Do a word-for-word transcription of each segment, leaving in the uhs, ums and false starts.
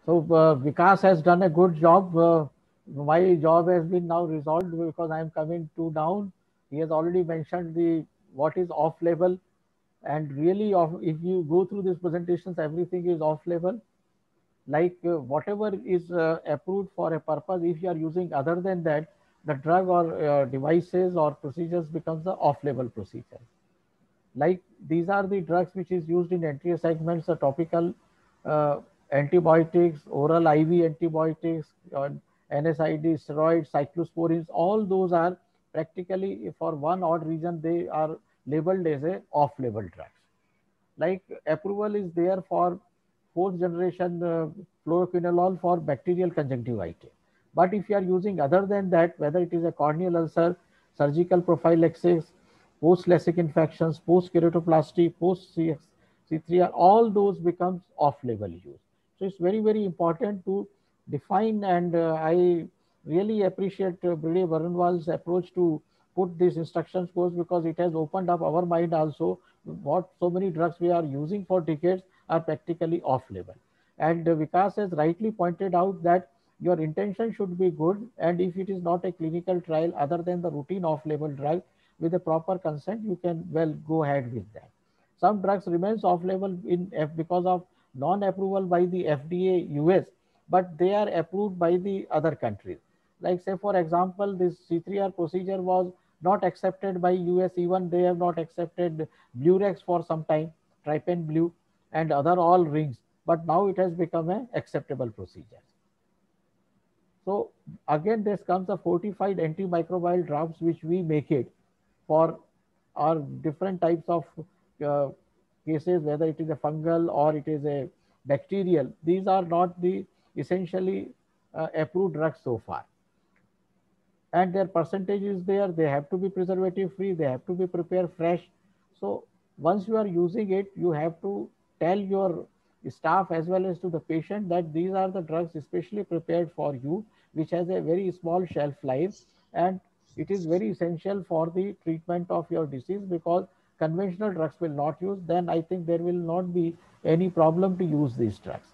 So uh, Vikas has done a good job. Uh, my job has been now resolved because I am coming to down. He has already mentioned the what is off label, and really, off, if you go through these presentations, everything is off label. Like uh, whatever is uh, approved for a purpose, if you are using other than that, the drug or uh, devices or procedures becomes the off label procedure. Like these are the drugs which is used in anterior segments, the topical uh, antibiotics, oral I V antibiotics, uh, N S I D, steroids, cyclosporins, all those are practically for one odd reason they are labeled as a off-label drugs. Like approval is there for fourth generation uh, fluoroquinolone for bacterial conjunctivitis. But if you are using other than that, whether it is a corneal ulcer, surgical prophylaxis, post-LASIK infections, post-keratoplasty, post-C three R, all those becomes off-label use. So it's very, very important to define, and uh, I really appreciate uh, Brigadier Barunwal's approach to put this instructions course, because it has opened up our mind also. What so many drugs we are using for decades are practically off label. And uh, Vikas has rightly pointed out that your intention should be good, and if it is not a clinical trial other than the routine off label drug with a proper consent, you can well go ahead with that. Some drugs remains off label in F because of non approval by the F D A U S, but they are approved by the other countries. Like say for example, this C three R procedure was not accepted by U S, even they have not accepted Blurex for some time, Trypan Blue and other all rings, but now it has become an acceptable procedure. So again, this comes a fortified antimicrobial drops which we make it for our different types of uh, cases, whether it is a fungal or it is a bacterial. These are not the essentially uh, approved drugs so far, and their percentage is there. They have to be preservative free, they have to be prepared fresh. So once you are using it, you have to tell your staff as well as to the patient that these are the drugs especially prepared for you, which has a very small shelf life, and it is very essential for the treatment of your disease, because conventional drugs will not use, then I think there will not be any problem to use these drugs.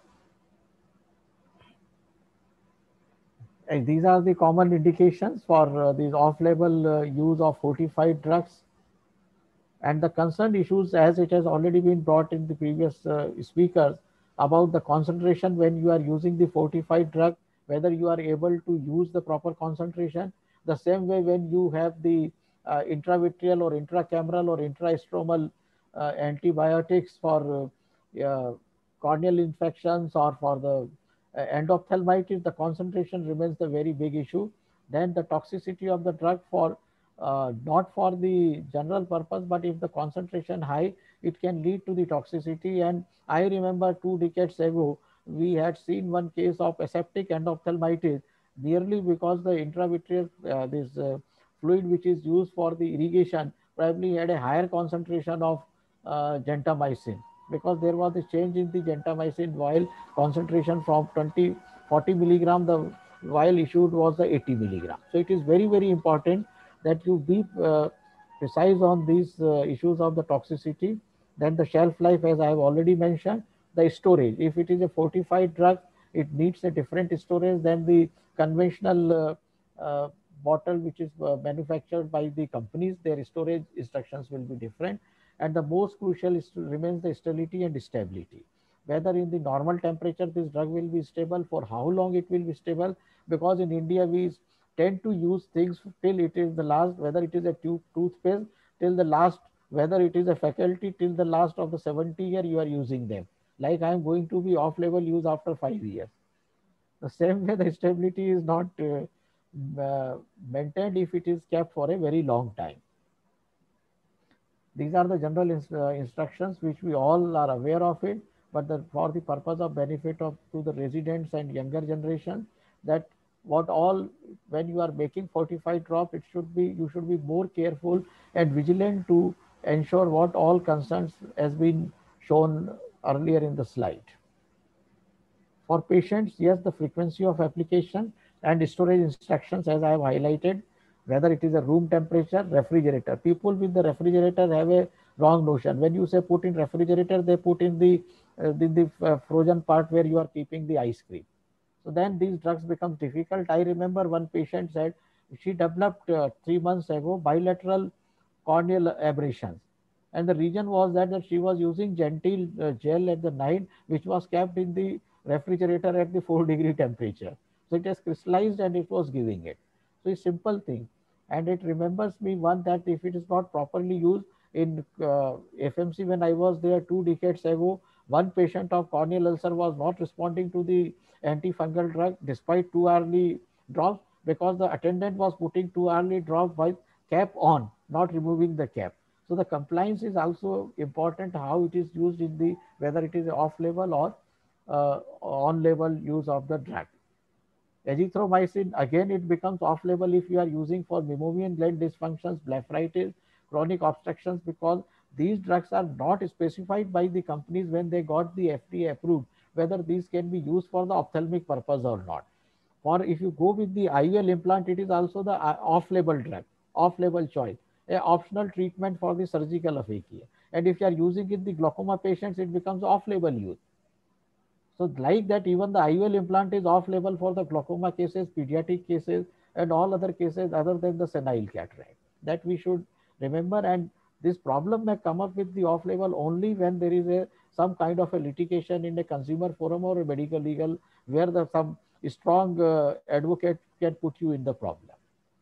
And these are the common indications for uh, these off-label uh, use of fortified drugs. And the concerned issues, as it has already been brought in the previous uh, speakers, about the concentration when you are using the fortified drug, whether you are able to use the proper concentration. The same way when you have the uh, intravitreal or intracameral or intrastromal uh, antibiotics for uh, uh, corneal infections or for the uh, endophthalmitis, the concentration remains the very big issue. Then the toxicity of the drug for uh, not for the general purpose, but if the concentration high, it can lead to the toxicity. And I remember two decades ago, we had seen one case of aseptic endophthalmitis, merely because the intravitreal uh, this uh, fluid which is used for the irrigation probably had a higher concentration of uh, gentamicin, because there was a change in the gentamicin vial concentration from twenty forty milligram, the vial issued was the eighty milligram. So it is very, very important that you be uh, precise on these uh, issues of the toxicity. Then the shelf life, as I have already mentioned, the storage. If it is a fortified drug, it needs a different storage than the conventional uh, uh, bottle which is uh, manufactured by the companies. Their storage instructions will be different. And the most crucial is to remains the sterility and stability. Whether in the normal temperature this drug will be stable, for how long it will be stable, because in India we tend to use things till it is the last, whether it is a tooth, toothpaste, till the last, whether it is a faculty, till the last of the seventy year you are using them. Like I am going to be off label use after five years. The same way the stability is not uh, uh, maintained if it is kept for a very long time. These are the general ins- uh, instructions which we all are aware of it, but the, for the purpose of benefit of to the residents and younger generation, that what all, when you are making fortified drop, it should be, you should be more careful and vigilant to ensure what all concerns has been shown earlier in the slide. For patients, yes, the frequency of application and storage instructions, as I have highlighted, whether it is a room temperature, refrigerator. People with the refrigerator have a wrong notion. When you say put in refrigerator, they put in the uh, in the uh, frozen part where you are keeping the ice cream. So then these drugs becomes difficult. I remember one patient said she developed uh, three months ago bilateral corneal aberrations. And the reason was that, that she was using Gentil uh, gel at the night, which was kept in the refrigerator at the four degree temperature. So it has crystallized and it was giving it. So it's simple thing. And it remembers me one that if it is not properly used in uh, F M C when I was there two decades ago, one patient of corneal ulcer was not responding to the antifungal drug despite two hourly drops because the attendant was putting two hourly drop by cap on, not removing the cap. So the compliance is also important how it is used in the whether it is off label or uh, on label use of the drug. Azithromycin, again, it becomes off-label if you are using for meibomian gland dysfunctions, blepharitis, chronic obstructions, because these drugs are not specified by the companies when they got the F D A approved, whether these can be used for the ophthalmic purpose or not. For if you go with the I U L implant, it is also the uh, off-label drug, off-label choice, a optional treatment for the surgical aphakia. And if you are using it in the glaucoma patients, it becomes off-label use. So like that, even the I U L implant is off-label for the glaucoma cases, pediatric cases, and all other cases other than the senile cataract. That we should remember. And this problem may come up with the off-label only when there is a some kind of a litigation in a consumer forum or a medical legal where the some strong uh, advocate can put you in the problem.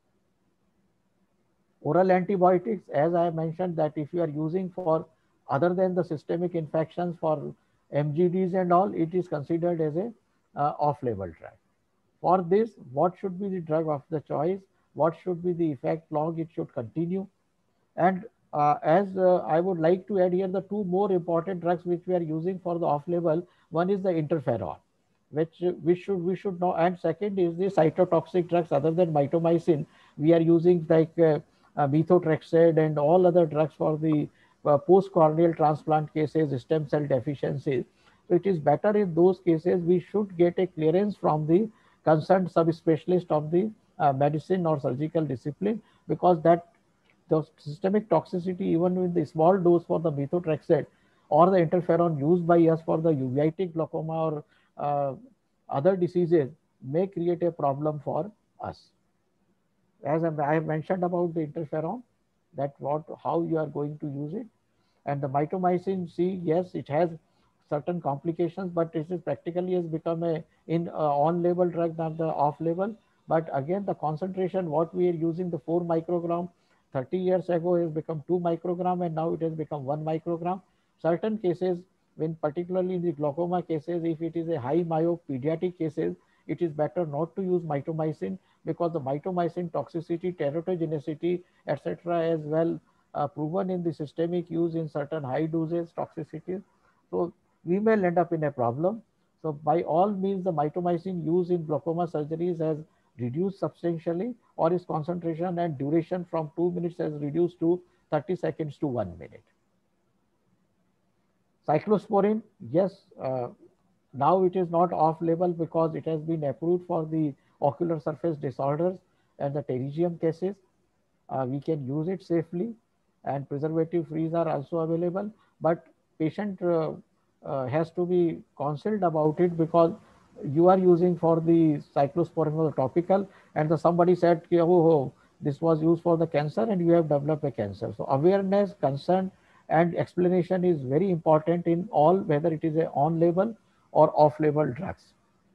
Oral antibiotics, as I mentioned, that if you are using for other than the systemic infections for M G Ds and all, it is considered as a uh, off-label drug. For this, what should be the drug of the choice? What should be the effect log? It should continue. And uh, as uh, I would like to add here the two more important drugs which we are using for the off-label. One is the interferon, which uh, we should we should know, and second is the cytotoxic drugs other than mitomycin. We are using like uh, uh, methotrexate and all other drugs for the uh, post-corneal transplant cases, stem cell deficiencies. So it is better in those cases we should get a clearance from the concerned subspecialist of the uh, medicine or surgical discipline, because that the systemic toxicity, even with the small dose for the methotrexate or the interferon used by us for the uveitic glaucoma or uh, other diseases, may create a problem for us. As I have mentioned about the interferon, that what how you are going to use it, and the mitomycin C, yes, it has certain complications, but it is practically has become a in uh, on-label drug, not the off-label. But again, the concentration what we are using the four microgram thirty years ago has become two microgram, and now it has become one microgram. Certain cases, when particularly in the glaucoma cases, if it is a high myope pediatric cases, it is better not to use mitomycin because the mitomycin toxicity, teratogenicity, et cetera, as well uh, proven in the systemic use in certain high doses toxicities. So we may end up in a problem. So by all means, the mitomycin used in glaucoma surgeries has reduced substantially, or its concentration and duration from two minutes has reduced to thirty seconds to one minute. Cyclosporin, yes, uh, now it is not off label because it has been approved for the ocular surface disorders and the pterygium cases. Uh, we can use it safely, and preservative frees are also available, but patient uh, uh, has to be counseled about it, because you are using for the cyclosporin for the topical, and the somebody said, oh, oh, this was used for the cancer and you have developed a cancer. So awareness, concern, and explanation is very important in all, whether it is a on label or off label drugs.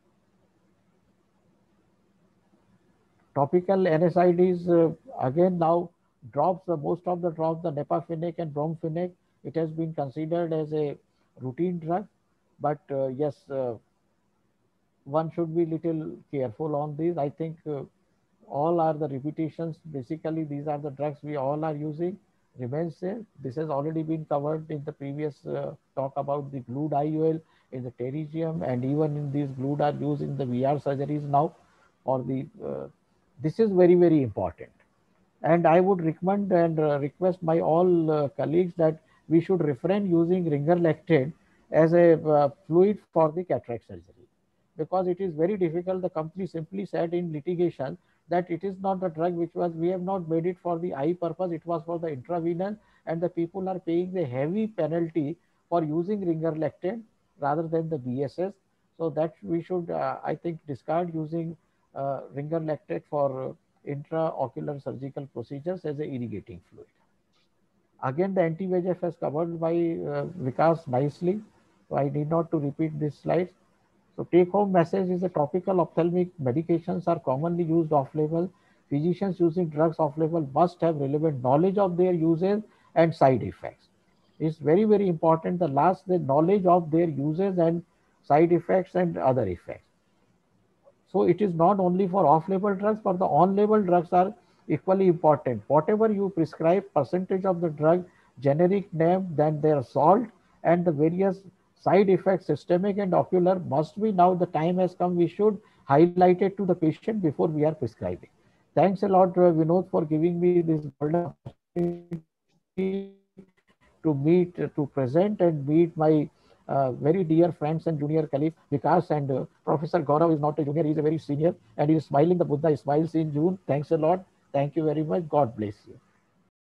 Topical N S I Ds, uh, again now drops, the most of the drops, the Nepafenec and Bromfenec, it has been considered as a routine drug. But uh, yes, uh, one should be little careful on these. I think uh, all are the repetitions. Basically, these are the drugs we all are using. Remains safe. This has already been covered in the previous uh, talk about the glued I O L in the pterygium, and even in these glued are used in the V R surgeries now. Or the uh, this is very very important, and I would recommend and uh, request my all uh, colleagues that we should refrain using ringer lactate as a uh, fluid for the cataract surgery, because it is very difficult. The company simply said in litigation that it is not the drug which was, we have not made it for the eye purpose, it was for the intravenous, and the people are paying the heavy penalty for using ringer lactate rather than the B S S. So that we should, uh, I think, discard using uh, ringer lactate for uh, intraocular surgical procedures as a irrigating fluid. Again, the anti-V E G F is covered by uh, Vikas nicely, so I need not to repeat this slide. So take-home message is the topical ophthalmic medications are commonly used off-label. Physicians using drugs off-label must have relevant knowledge of their uses and side effects. It's very, very important. The last, the knowledge of their uses and side effects and other effects. So it is not only for off-label drugs, but the on-label drugs are equally important. Whatever you prescribe, percentage of the drug, generic name, then their salt, and the various side effects, systemic and ocular, must be now the time has come. We should highlight it to the patient before we are prescribing. Thanks a lot, uh, Vinod, for giving me this golden opportunity to meet, uh, to present and meet my uh, very dear friends and junior colleagues, Vikas and uh, Professor Gaurav is not a junior, he is a very senior and he is smiling. The Buddha smiles in June. Thanks a lot. Thank you very much. God bless you.